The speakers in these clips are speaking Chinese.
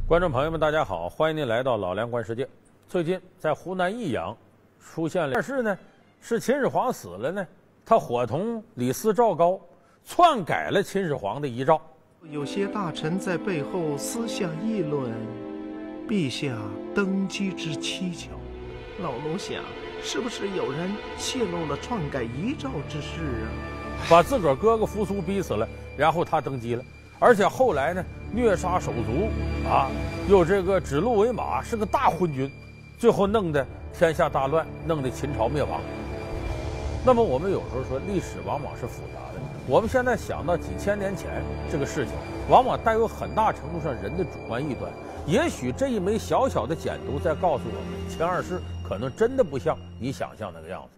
观众朋友们，大家好，欢迎您来到老梁观世界。最近在湖南益阳出现了，但是呢，是秦始皇死了呢，他伙同李斯、赵高篡改了秦始皇的遗诏。 有些大臣在背后私下议论陛下登基之蹊跷，老奴想，是不是有人泄露了篡改遗诏之事啊？ 把自个儿哥哥扶苏逼死了，然后他登基了，而且后来呢，虐杀手足啊，又这个指鹿为马，是个大昏君，最后弄得天下大乱，弄得秦朝灭亡。那么我们有时候说，历史往往是复杂的。我们现在想到几千年前这个事情，往往带有很大程度上人的主观臆断。也许这一枚小小的简牍在告诉我们，秦二世可能真的不像你想象那个样子。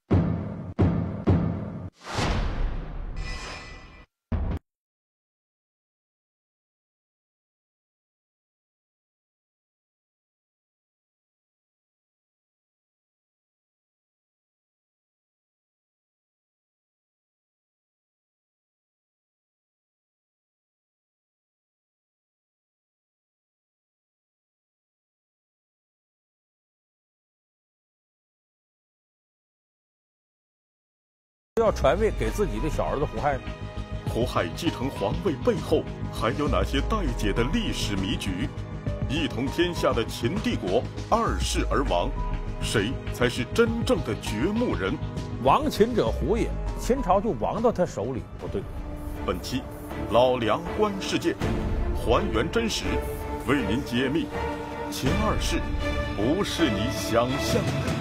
要传位给自己的小儿子胡亥呢？ 胡亥继承皇位背后还有哪些待解的历史迷局？一统天下的秦帝国二世而亡，谁才是真正的掘墓人？ 亡秦者胡也，秦朝就亡到他手里？不对。 本期老梁观世界，还原真实，为您解密秦二世不是你想象的。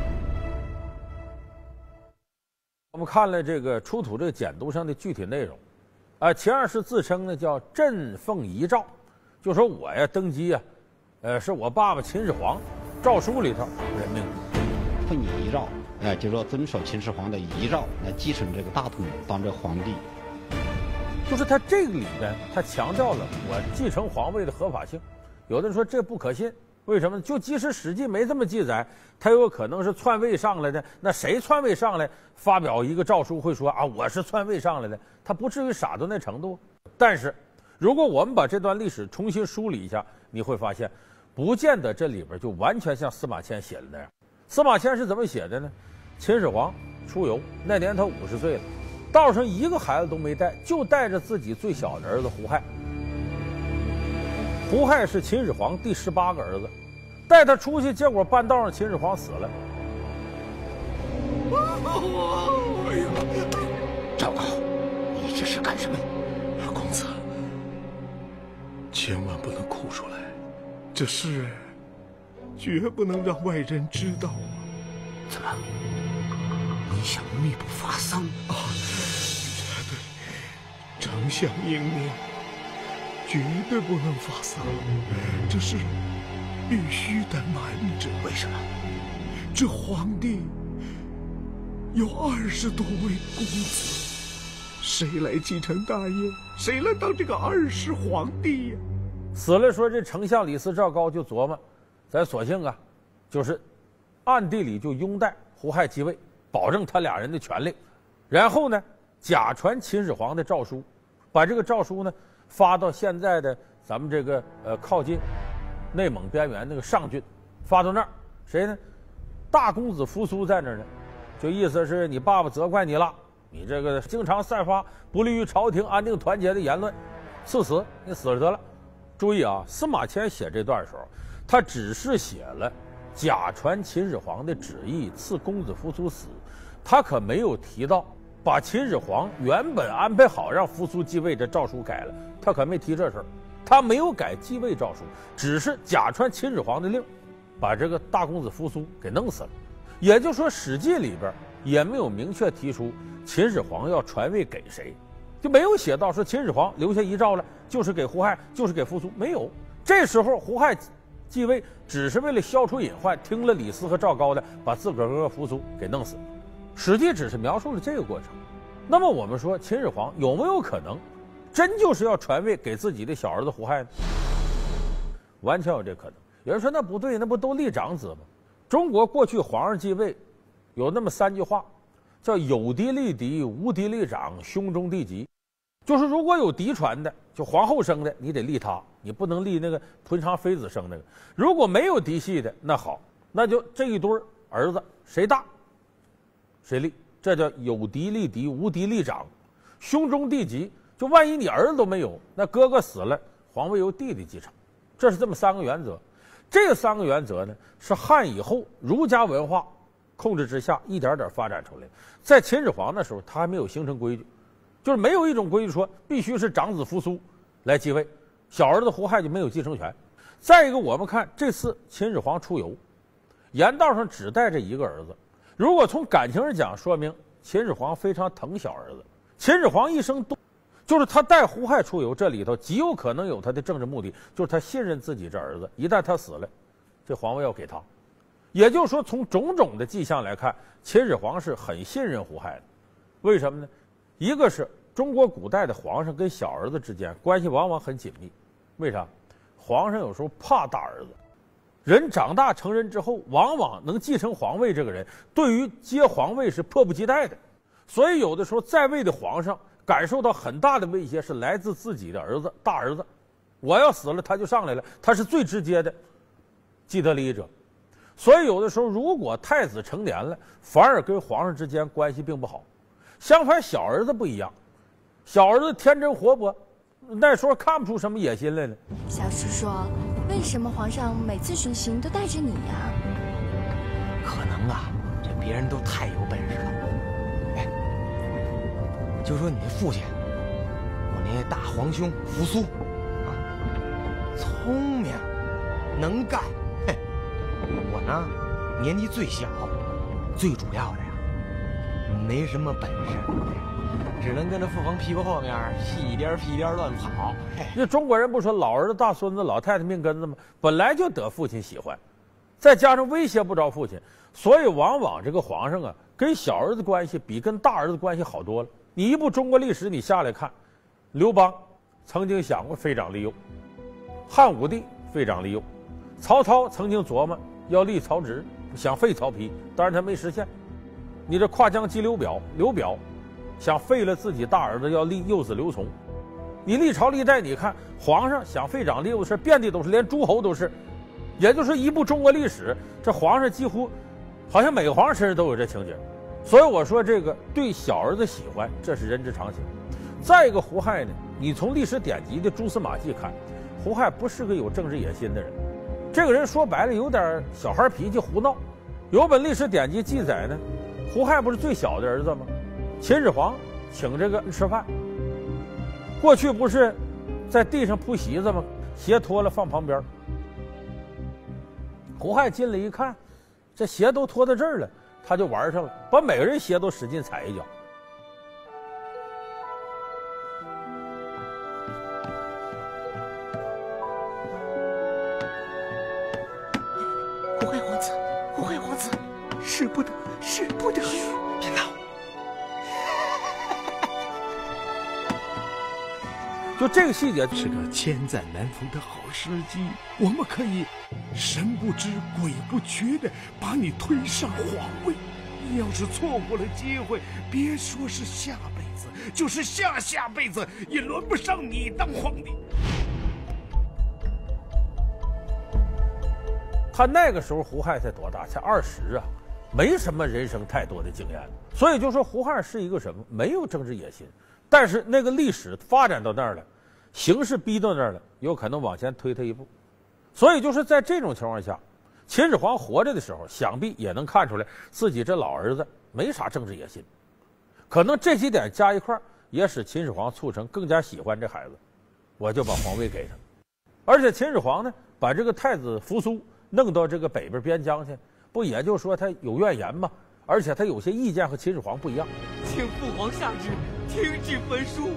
我们看了这个出土这个简牍上的具体内容，秦二世自称呢叫朕奉遗诏，就说我呀登基呀，是我爸爸秦始皇诏书里头任命的。 奉遗诏，就说遵守秦始皇的遗诏来继承这个大统，当这皇帝。 就是他这个里边，他强调了我继承皇位的合法性。有的人说这不可信，为什么？就即使《史记》没这么记载，他有可能是篡位上来的。那谁篡位上来发表一个诏书会说啊，我是篡位上来的？他不至于傻到那程度。但是，如果我们把这段历史重新梳理一下，你会发现，不见得这里边就完全像司马迁写的那样。司马迁是怎么写的呢？秦始皇出游那年他50岁了，道上一个孩子都没带，就带着自己最小的儿子胡亥。胡亥是秦始皇第18个儿子，带他出去，结果半道上秦始皇死了。 哎呀，赵高，你这是干什么？公子，千万不能哭出来，这事绝不能让外人知道啊！ 怎么？你想密不发丧啊？ 对，丞相英明。绝对不能发丧，这事必须得瞒着。 为什么？ 这皇帝有20多位公子，谁来继承大业？谁来当这个二世皇帝呀？ 死了说这丞相李斯、赵高就琢磨，咱索性啊，就是暗地里就拥戴胡亥继位，保证他俩人的权利。然后呢，假传秦始皇的诏书，把这个诏书呢发到现在的咱们这个靠近内蒙边缘那个上郡，发到那儿，谁呢？大公子扶苏在那儿呢，就意思是你爸爸责怪你了，你这个经常散发不利于朝廷安定团结的言论，赐死，你死了得了。注意啊，司马迁写这段的时候，他只是写了假传秦始皇的旨意，赐公子扶苏死，他可没有提到把秦始皇原本安排好让扶苏继位这诏书改了，他可没提这事儿。他没有改继位诏书，只是假传秦始皇的令，把这个大公子扶苏给弄死了。也就是说，《史记》里边也没有明确提出秦始皇要传位给谁，就没有写到说秦始皇留下遗诏了，就是给胡亥，就是给扶苏，没有。这时候胡亥继位只是为了消除隐患，听了李斯和赵高的，把自个儿哥哥扶苏给弄死。《史记》只是描述了这个过程。那么我们说，秦始皇有没有可能真就是要传位给自己的小儿子胡亥呢？完全有这可能。有人说那不对，那不都立长子吗？中国过去皇上继位有那么3句话，叫有嫡立嫡，无嫡立长，兄终弟及。就是如果有嫡传的，就皇后生的，你得立他， 你不能立那个彭昌妃子生那个。如果没有嫡系的，那好，那就这一对儿子谁大，谁立，这叫有嫡立嫡，无嫡立长，兄终弟及。就万一你儿子都没有，那哥哥死了，皇位由弟弟继承。这是这么3个原则。这3个原则呢，是汉以后儒家文化控制之下一点点发展出来。在秦始皇那时候，他还没有形成规矩，就是没有一种规矩说必须是长子扶苏来继位，小儿子胡亥就没有继承权。再一个，我们看这次秦始皇出游，沿道上只带着一个儿子。如果从感情上讲，说明秦始皇非常疼小儿子。秦始皇一生就是他带胡亥出游，这里头极有可能有他的政治目的，就是他信任自己这儿子，一旦他死了，这皇位要给他。也就是说，从种种的迹象来看，秦始皇是很信任胡亥的。为什么呢？一个是中国古代的皇上跟小儿子之间关系往往很紧密，为啥？皇上有时候怕大儿子，人长大成人之后，往往能继承皇位这个人，对于接皇位是迫不及待的。所以有的时候在位的皇上感受到很大的威胁是来自自己的儿子，大儿子，我要死了他就上来了，他是最直接的既得利益者。所以有的时候如果太子成年了，反而跟皇上之间关系并不好。相反小儿子不一样，小儿子天真活泼，那时候看不出什么野心来呢。 小叔叔，为什么皇上每次巡行都带着你呀？ 可能啊，这别人都太有本事了。哎，就说你那父亲，我那大皇兄扶苏啊，聪明能干，嘿，我呢年纪最小，最主要的呀没什么本事，只能跟着父皇屁股后面屁颠屁颠乱跑。 这中国人不说老儿子大孙子老太太命根子吗？本来就得父亲喜欢，再加上威胁不着父亲，所以往往这个皇上啊跟小儿子关系比跟大儿子关系好多了。你一部中国历史你下来看，刘邦曾经想过废长立幼，汉武帝废长立幼，曹操曾经琢磨要立曹植，想废曹丕，当然他没实现。你这跨江击刘表想废了自己大儿子，要立幼子刘琮。你历朝历代你看皇上想废长立幼的事遍地都是，连诸侯都是。也就是一部中国历史，这皇上几乎好像每个皇上身上都有这情节。所以我说这个对小儿子喜欢，这是人之常情。再一个胡亥呢，你从历史典籍的蛛丝马迹看，胡亥不是个有政治野心的人，这个人说白了有点小孩脾气胡闹。有本历史典籍记载呢，胡亥不是最小的儿子吗？秦始皇请这个吃饭，过去不是在地上铺席子吗？鞋脱了放旁边。胡亥进来一看，这鞋都脱到这儿了，他就玩上了，把每个人鞋都使劲踩一脚。 胡亥皇子，胡亥皇子，使不得，使不得！别闹！ 就这个细节是个千载难逢的好时机，我们可以神不知鬼不觉的把你推上皇位。你要是错过了机会，别说是下辈子，就是下下辈子也轮不上你当皇帝。 他那个时候胡亥才多大？才20啊，没什么人生太多的经验，所以就说胡亥是一个什么？没有政治野心。但是那个历史发展到那儿了，形势逼到那儿了，有可能往前推他一步。所以就是在这种情况下，秦始皇活着的时候，想必也能看出来自己这老儿子没啥政治野心。可能这几点加一块，也使秦始皇促成更加喜欢这孩子，我就把皇位给他。而且秦始皇呢，把这个太子扶苏弄到这个北边边疆去，不也就是说他有怨言吗？而且他有些意见和秦始皇不一样。 请父皇下旨，听旨焚书。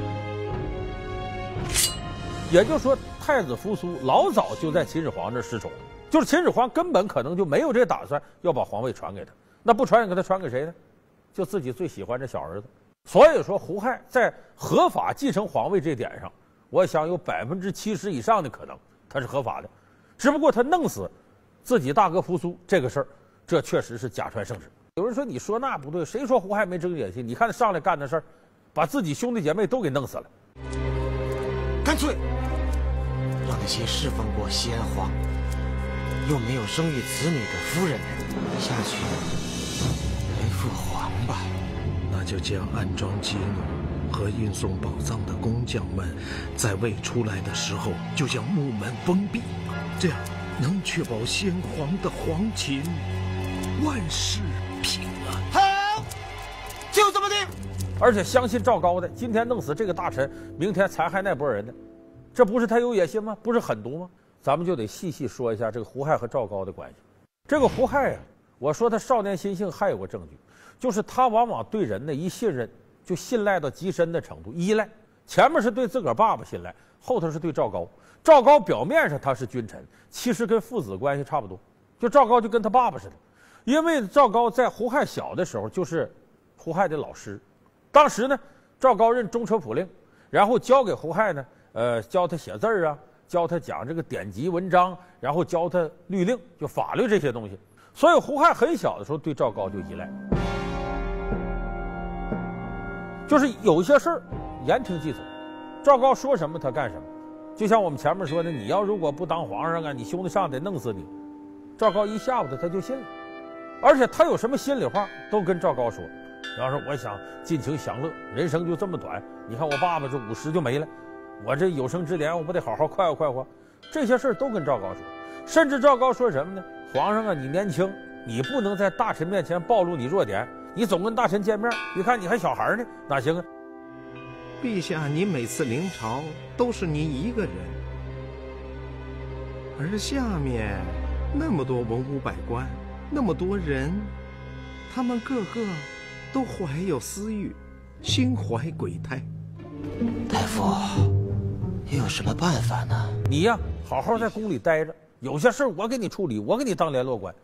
也就是说，太子扶苏老早就在秦始皇这失宠，就是秦始皇根本可能就没有这打算要把皇位传给他。那不传给他，传给谁呢？就自己最喜欢这小儿子。所以说，胡亥在合法继承皇位这点上，我想有70%以上的可能他是合法的。只不过他弄死自己大哥扶苏这个事儿，这确实是假传圣旨。有人说你说那不对，谁说胡亥没政治野心？你看他上来干的事儿，把自己兄弟姐妹都给弄死了。 干脆让那些侍奉过先皇又没有生育子女的夫人下去来父皇吧。 那就将安装机弩和运送宝藏的工匠们，在未出来的时候就将木门封闭，这样能确保先皇的皇琴万事平安。 好，就这么定。 而且相信赵高的，今天弄死这个大臣，明天残害那波人的，这不是他有野心吗？不是狠毒吗？咱们就得细细说一下这个胡亥和赵高的关系。这个胡亥啊，我说他少年心性还有个证据，就是他往往对人的一信任就信赖到极深的程度，依赖。前面是对自个儿爸爸信赖，后头是对赵高。赵高表面上他是君臣，其实跟父子关系差不多，就赵高就跟他爸爸似的。因为赵高在胡亥小的时候就是胡亥的老师，当时呢赵高任中车府令，然后教给胡亥呢教他写字啊，教他讲这个典籍文章，然后教他律令，就法律这些东西。所以胡亥很小的时候对赵高就依赖，就是有些事儿言听计从，赵高说什么他干什么。就像我们前面说的，你要如果不当皇上啊，你兄弟上得弄死你。赵高一吓唬他就信了，而且他有什么心里话都跟赵高说。然后说我想尽情享乐，人生就这么短，你看我爸爸这50就没了，我这有生之年我不得好好快活快活。这些事儿都跟赵高说，甚至赵高说什么呢？皇上啊，你年轻，你不能在大臣面前暴露你弱点，你总跟大臣见面，你看你还小孩呢，哪行啊？ 陛下，你每次临朝都是你一个人，而下面那么多文武百官，那么多人，他们个个都怀有私欲，心怀鬼胎。 大夫，有什么办法呢？ 你呀，好好在宫里待着，有些事我给你处理，我给你当联络官。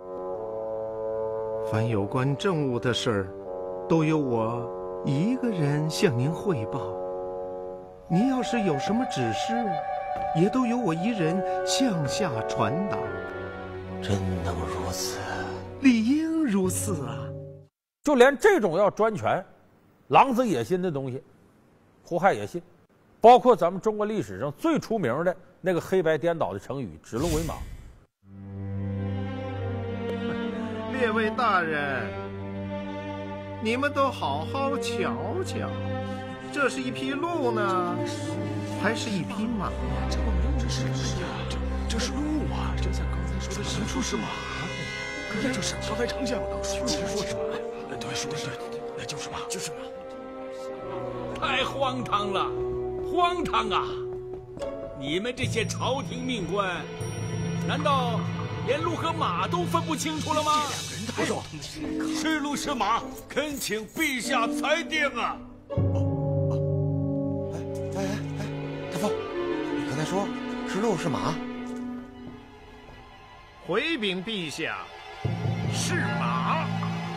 凡有关政务的事儿，都由我一个人向您汇报。您要是有什么指示，也都由我一人向下传达。 真能如此？ 理应如此啊！ 就连这种要专权、狼子野心的东西，胡亥也信。包括咱们中国历史上最出名的那个黑白颠倒的成语“指鹿为马”。 列位大人，你们都好好瞧瞧，这是一匹鹿呢，还是一匹马？ 这是鹿啊！就像刚才说的神术是马，那就是刚才丞相说是马。对，就是马，就是马。 太荒唐了，荒唐啊！你们这些朝廷命官，难道连鹿和马都分不清楚了吗？ 这两个人太说是鹿是马，恳请陛下裁定啊！ 大夫，你刚才说是鹿是马？ 回禀陛下，是马。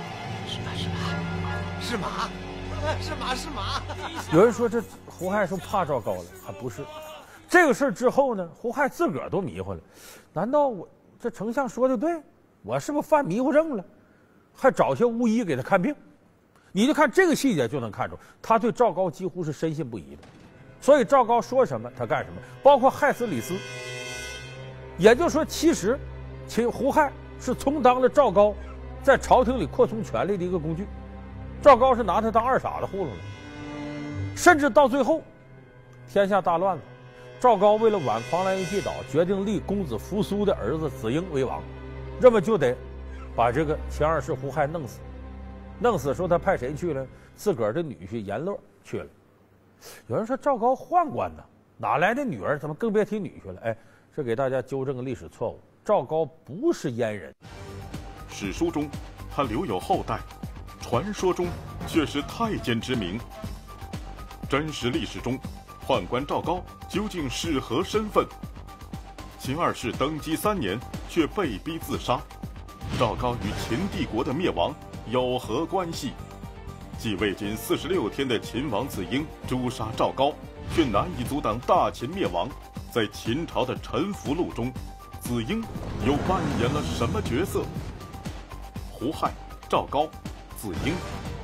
是马。 有人说这胡亥是怕赵高了，还不是。这个事儿之后呢，胡亥自个儿都迷糊了，难道我这丞相说的对？我是不是犯迷糊症了？还找些巫医给他看病。你就看这个细节就能看出，他对赵高几乎是深信不疑的。所以赵高说什么他干什么，包括害死李斯。也就是说，其实胡亥是充当了赵高在朝廷里扩充权力的一个工具。赵高是拿他当二傻子糊弄的，甚至到最后天下大乱了，赵高为了挽狂澜于既倒，决定立公子扶苏的儿子子婴为王，这么就得把这个前二世胡亥弄死。弄死说他派谁去了？自个儿的女婿阎乐去了。有人说赵高宦官呢，哪来的女儿？怎么更别提女婿了？哎，这给大家纠正个历史错误，赵高不是阉人。 史书中他留有后代，传说中却是太监之名。真实历史中，宦官赵高究竟是何身份？秦二世登基3年却被逼自杀，赵高与秦帝国的灭亡有何关系？继位仅46天的秦王子婴诛杀赵高，却难以阻挡大秦灭亡。在秦朝的沉浮录中，子婴又扮演了什么角色？胡亥、赵高、子婴，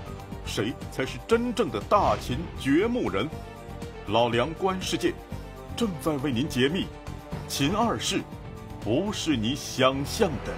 谁才是真正的大秦掘墓人？老梁观世界， 正在为您揭秘，秦二世不是你想象的。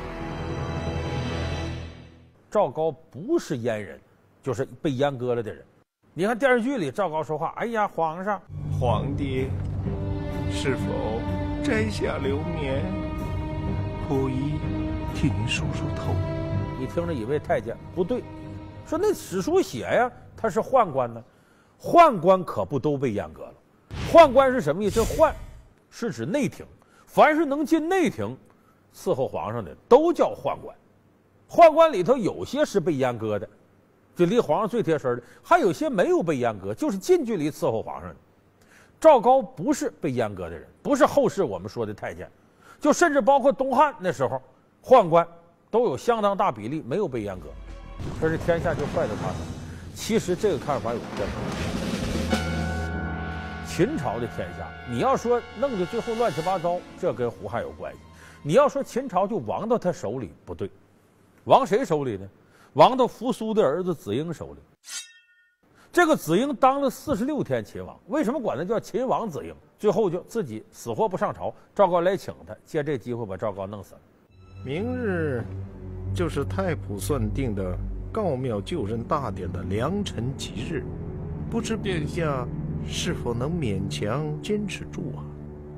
赵高不是阉人，就是被阉割了的人。你看电视剧里赵高说话，哎呀，皇上， 皇帝是否摘下流棉，溥仪替您梳梳头？ 你听着以为太监，不对，说那史书写呀，他是宦官呢，宦官可不都被阉割了。宦官是什么意思？这宦是指内廷，凡是能进内廷伺候皇上的都叫宦官。宦官里头有些是被阉割的，就离皇上最贴身的，还有些没有被阉割，就是近距离伺候皇上的。赵高不是被阉割的人，不是后世我们说的太监，就甚至包括东汉那时候，宦官都有相当大比例没有被阉割。可是天下就坏在他身上。其实这个看法有偏差。秦朝的天下，你要说弄得最后乱七八糟，这跟胡亥有关系；你要说秦朝就亡到他手里，不对。亡谁手里呢？亡到扶苏的儿子子婴手里。这个子婴当了46天秦王，为什么管他叫秦王子婴？最后就自己死活不上朝，赵高来请他，借这机会把赵高弄死了。 明日就是太仆算定的诰庙就任大典的良辰吉日，不知陛下是否能勉强坚持住啊？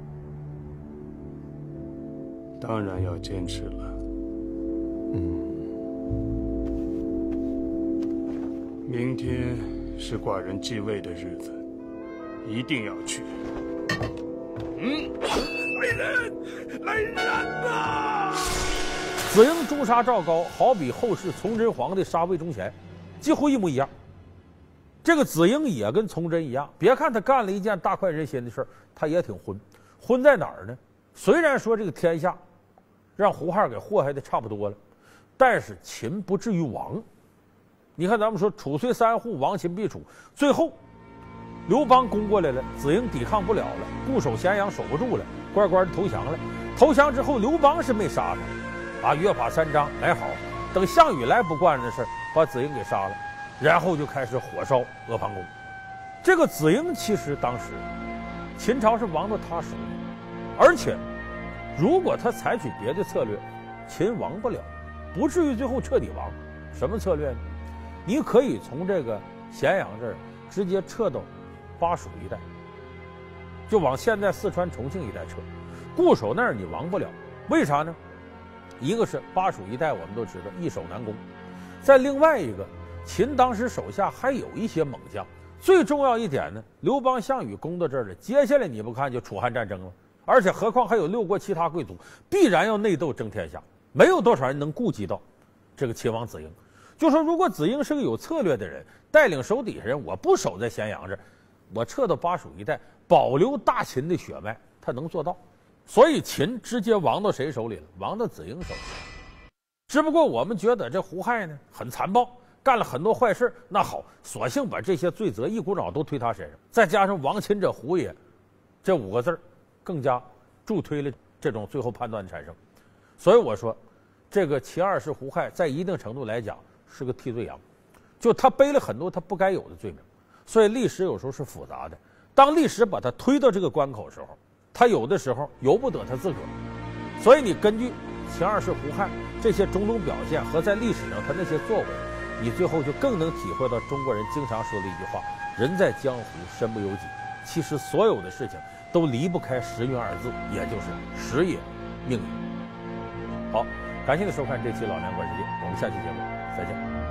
当然要坚持了。明天是寡人继位的日子，一定要去。来人呐！ 子婴诛杀赵高，好比后世崇祯皇帝杀魏忠贤，几乎一模一样。这个子婴也跟崇祯一样，别看他干了一件大快人心的事儿，他也挺昏。昏在哪儿呢？虽然说这个天下让胡亥给祸害的差不多了，但是秦不至于亡。你看咱们说楚虽三户，亡秦必楚，最后刘邦攻过来了，子婴抵抗不了了，固守咸阳守不住了，乖乖的投降了。投降之后，刘邦是没杀他，约法三章来好。等项羽来不惯的事，把子婴给杀了，然后就开始火烧阿房宫。这个子婴其实当时秦朝是亡到他手里，而且如果他采取别的策略，秦亡不了，不至于最后彻底亡。什么策略呢？你可以从这个咸阳这儿直接撤到巴蜀一带，就往现在四川重庆一带撤，固守那儿你亡不了。为啥呢？一个是巴蜀一带我们都知道易守难攻，再另外一个，秦当时手下还有一些猛将。最重要一点呢，刘邦、项羽攻到这儿了，接下来你不看就楚汉战争了，而且何况还有6国其他贵族，必然要内斗争天下，没有多少人能顾及到这个秦王子婴。就说如果子婴是个有策略的人，带领手底下人，我不守在咸阳这儿，我撤到巴蜀一带，保留大秦的血脉，他能做到。所以秦直接亡到谁手里了？亡到子婴手里。只不过我们觉得这胡亥呢很残暴，干了很多坏事，那好，索性把这些罪责一股脑都推他身上，再加上亡秦者胡也这5个字，更加助推了这种最后判断的产生。所以我说，这个秦二世胡亥在一定程度来讲是个替罪羊，就他背了很多他不该有的罪名。所以历史有时候是复杂的，当历史把他推到这个关口的时候，他有的时候由不得他自个儿。所以你根据秦二世胡亥这些种种表现和在历史上他那些作为，你最后就更能体会到中国人经常说的一句话：人在江湖身不由己。其实所有的事情都离不开时运2字，也就是时也命也。好，感谢您收看这期老梁观世界，我们下期节目再见。